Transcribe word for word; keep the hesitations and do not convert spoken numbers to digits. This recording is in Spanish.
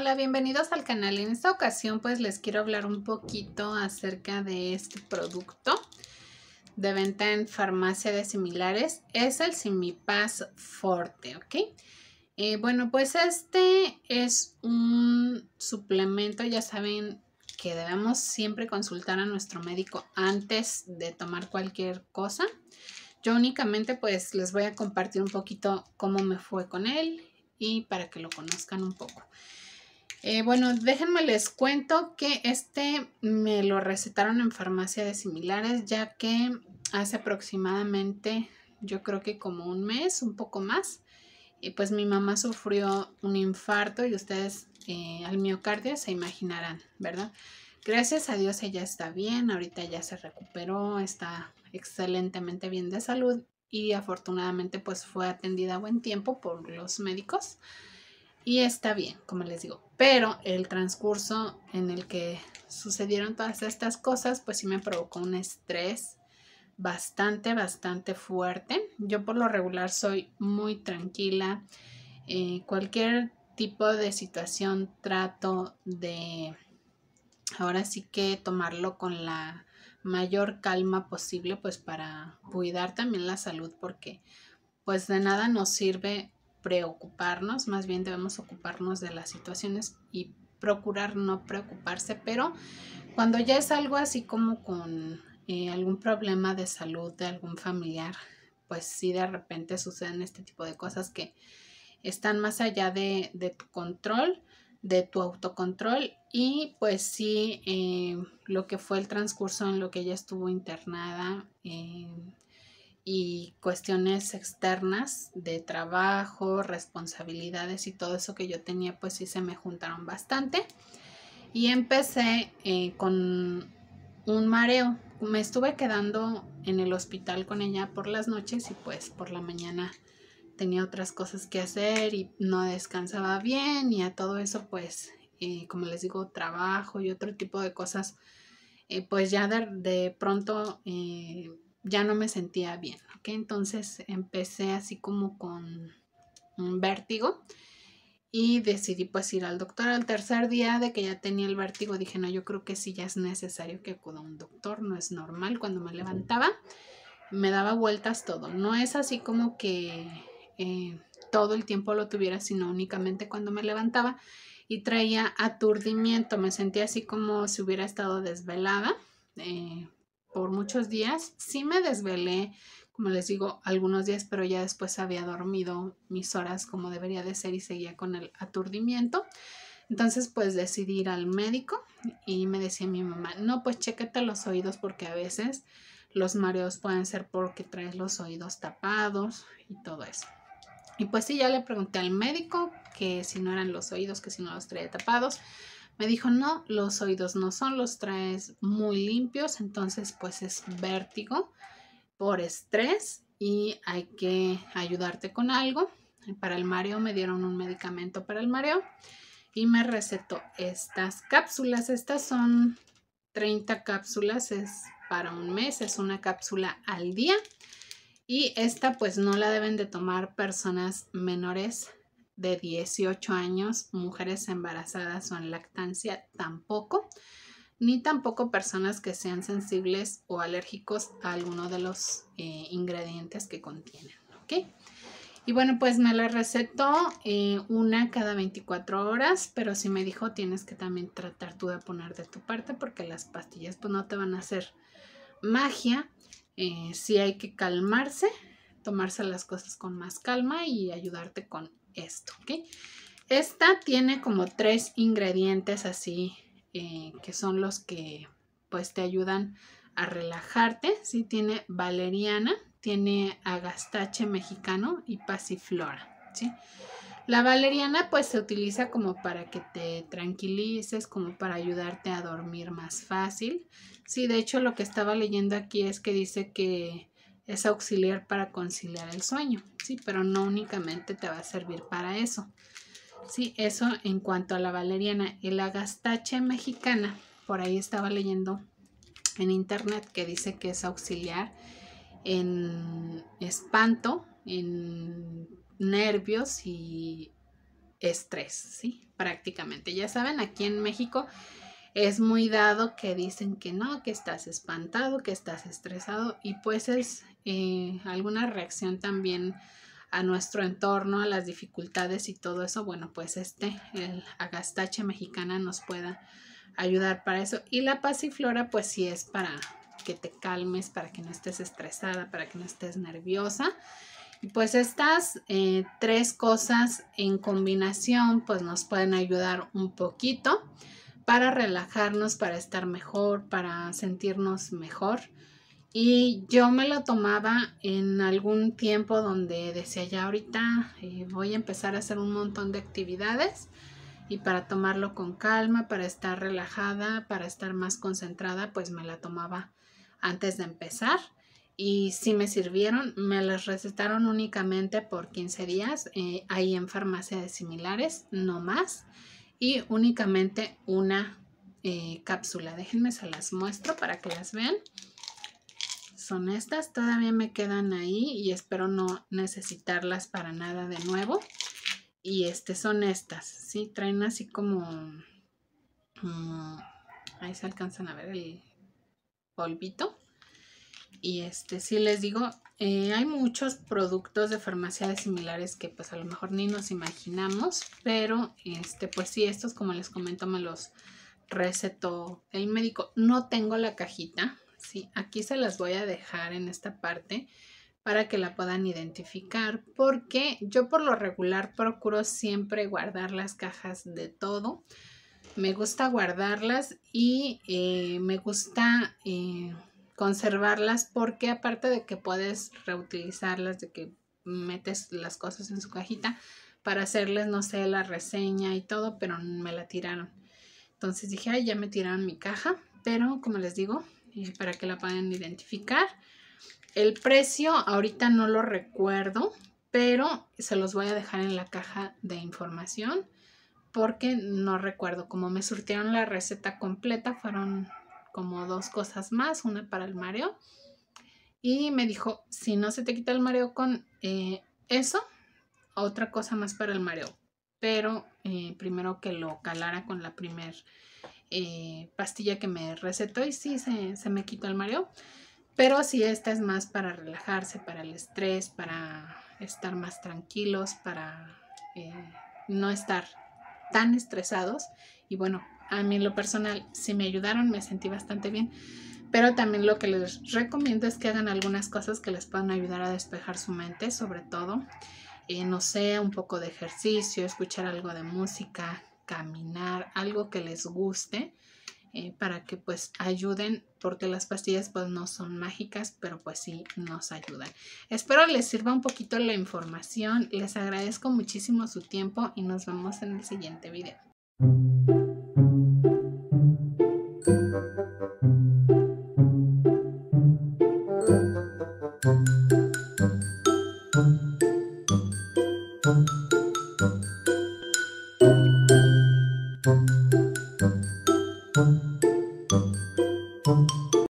Hola, bienvenidos al canal. En esta ocasión pues les quiero hablar un poquito acerca de este producto de venta en farmacia de similares. Es el Simipass Forte, ¿ok? Eh, bueno, pues este es un suplemento. Ya saben que debemos siempre consultar a nuestro médico antes de tomar cualquier cosa. Yo únicamente pues les voy a compartir un poquito cómo me fue con él y para que lo conozcan un poco. Eh, bueno, déjenme les cuento que este me lo recetaron en farmacia de similares, ya que hace aproximadamente, yo creo que como un mes, un poco más, y pues mi mamá sufrió un infarto y ustedes eh, al miocardio se imaginarán, ¿verdad? Gracias a Dios ella está bien, ahorita ya se recuperó, está excelentemente bien de salud y afortunadamente pues fue atendida a buen tiempo por los médicos. Y está bien, como les digo, pero el transcurso en el que sucedieron todas estas cosas, pues sí me provocó un estrés bastante, bastante fuerte. Yo por lo regular soy muy tranquila. Eh, cualquier tipo de situación trato de, ahora sí que tomarlo con la mayor calma posible, pues para cuidar también la salud, porque pues de nada nos sirve preocuparnos, más bien debemos ocuparnos de las situaciones y procurar no preocuparse, pero cuando ya es algo así como con eh, algún problema de salud de algún familiar, pues sí de repente suceden este tipo de cosas que están más allá de, de tu control, de tu autocontrol y pues sí eh, lo que fue el transcurso en lo que ella estuvo internada eh, y cuestiones externas de trabajo, responsabilidades y todo eso que yo tenía, pues sí se me juntaron bastante. Y empecé eh, con un mareo. Me estuve quedando en el hospital con ella por las noches y pues por la mañana tenía otras cosas que hacer y no descansaba bien y a todo eso pues, eh, como les digo, trabajo y otro tipo de cosas, eh, pues ya de, de pronto... Eh, ya no me sentía bien, ¿ok? Entonces empecé así como con un vértigo y decidí pues ir al doctor. Al tercer día de que ya tenía el vértigo dije, no, yo creo que sí ya es necesario que acuda a un doctor, no es normal. Cuando me levantaba me daba vueltas todo, no es así como que eh, todo el tiempo lo tuviera, sino únicamente cuando me levantaba y traía aturdimiento, me sentía así como si hubiera estado desvelada. Eh, por muchos días. Sí me desvelé, como les digo, algunos días, pero ya después había dormido mis horas como debería de ser y seguía con el aturdimiento. Entonces pues decidí ir al médico y me decía mi mamá, no, pues chécate los oídos porque a veces los mareos pueden ser porque traes los oídos tapados y todo eso. Y pues sí, ya le pregunté al médico que si no eran los oídos, que si no los traía tapados. Me dijo, no, los oídos no son, los traes muy limpios, entonces pues es vértigo por estrés y hay que ayudarte con algo. Para el mareo me dieron un medicamento para el mareo y me recetó estas cápsulas. Estas son treinta cápsulas, es para un mes, es una cápsula al día. Y esta pues no la deben de tomar personas menores de dieciocho años, mujeres embarazadas o en lactancia tampoco, ni tampoco personas que sean sensibles o alérgicos a alguno de los eh, ingredientes que contienen, ¿ok? Y bueno, pues me la recetó eh, una cada veinticuatro horas, pero sí me dijo tienes que también tratar tú de poner de tu parte porque las pastillas pues no te van a hacer magia. Eh, sí hay que calmarse, tomarse las cosas con más calma y ayudarte con esto, ¿ok? Esta tiene como tres ingredientes así eh, que son los que pues te ayudan a relajarte. Sí, tiene valeriana, tiene agastache mexicano y pasiflora, ¿sí? La valeriana pues se utiliza como para que te tranquilices, como para ayudarte a dormir más fácil. Sí, de hecho lo que estaba leyendo aquí es que dice que es auxiliar para conciliar el sueño, sí, pero no únicamente te va a servir para eso. Sí, eso en cuanto a la valeriana. El agastache mexicana, por ahí estaba leyendo en internet que dice que es auxiliar en espanto, en nervios y estrés, ¿sí? Prácticamente. Ya saben, aquí en México es muy dado que dicen que no, que estás espantado, que estás estresado y pues es eh, alguna reacción también a nuestro entorno, a las dificultades y todo eso. Bueno, pues este, el agastache mexicana nos pueda ayudar para eso. Y la pasiflora pues sí es para que te calmes, para que no estés estresada, para que no estés nerviosa. Y pues estas eh, tres cosas en combinación pues nos pueden ayudar un poquito para relajarnos, para estar mejor, para sentirnos mejor. Y yo me lo tomaba en algún tiempo donde decía ya ahorita eh, voy a empezar a hacer un montón de actividades y para tomarlo con calma, para estar relajada, para estar más concentrada, pues me la tomaba antes de empezar. Y sí me sirvieron, me las recetaron únicamente por quince días, eh, ahí en farmacia de similares, no más. Y únicamente una eh, cápsula. Déjenme se las muestro para que las vean. Son estas, todavía me quedan ahí y espero no necesitarlas para nada de nuevo. Y este son estas, ¿sí? Traen así como... Um, ahí se alcanzan a ver el polvito. Y este, sí les digo, eh, hay muchos productos de farmacia de similares que pues a lo mejor ni nos imaginamos. Pero este, pues sí, estos como les comento me los recetó el médico. No tengo la cajita, ¿sí? Aquí se las voy a dejar en esta parte para que la puedan identificar, porque yo por lo regular procuro siempre guardar las cajas de todo. Me gusta guardarlas y eh, me gusta eh, conservarlas porque aparte de que puedes reutilizarlas, de que metes las cosas en su cajita para hacerles, no sé, la reseña y todo, pero me la tiraron. Entonces dije, ay, ya me tiraron mi caja, pero como les digo, eh, para que la puedan identificar. El precio ahorita no lo recuerdo, pero se los voy a dejar en la caja de información porque no recuerdo. Como me surtieron la receta completa, fueron como dos cosas más, una para el mareo. Y me dijo, si no se te quita el mareo con eh, eso, otra cosa más para el mareo. Pero eh, primero que lo calara con la primer eh, pastilla que me recetó y sí se, se me quitó el mareo. Pero sí, esta es más para relajarse, para el estrés, para estar más tranquilos, para eh, no estar tan estresados. Y bueno, a mí en lo personal sí me ayudaron, me sentí bastante bien. Pero también lo que les recomiendo es que hagan algunas cosas que les puedan ayudar a despejar su mente, sobre todo. Eh, no sé, un poco de ejercicio, escuchar algo de música, caminar, algo que les guste. Eh, para que pues ayuden, porque las pastillas pues no son mágicas, pero pues sí nos ayudan. Espero les sirva un poquito la información, les agradezco muchísimo su tiempo y nos vemos en el siguiente video.